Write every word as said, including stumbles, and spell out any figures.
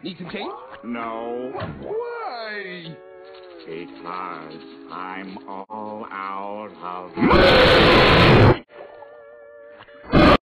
Need some change? No. Why? Because I'm all out of